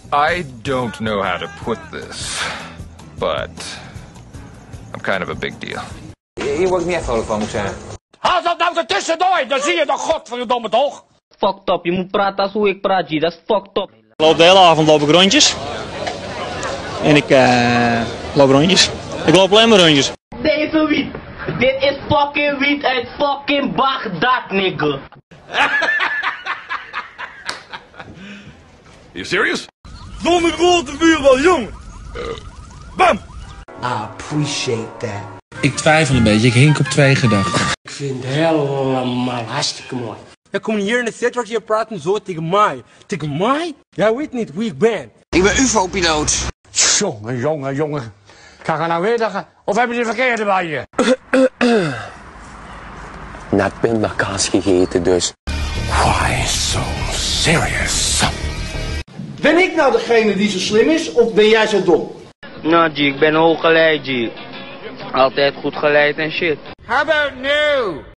I don't know how to put this, but I'm kind of a big deal. Hier word ik niet echt vrolijk van, moet ik zeggen. Haal dat nou ertussendoor, dan zie je toch godverdomme toch? Fucked up, je moet praten als hoe ik praat, G. Dat is fucked up. Ik loop de hele avond loop ik rondjes. En ik loop rondjes. Ik loop alleen maar rondjes. Deze wiet. Dit is fucking wiet uit fucking Bagdad, nigga. You serious? Zonder grote vuurbal, jongen. Bam! I appreciate that. Ik twijfel een beetje, ik hink op twee gedachten. Ik vind het helemaal hartstikke mooi. Je komt hier in de stad, je praat zo tegen mij. Tegen mij? Jij weet niet wie ik ben. Ik ben UFO-piloot. Jongen. Kan je nou weer zeggen? Of heb je de verkeerde bij je? Net pindakaas gegeten dus. Why so serious? Ben ik nou degene die zo slim is, of ben jij zo dom? Nou, G, ik ben hoog geleid, G. Altijd goed geleid en shit. How about new?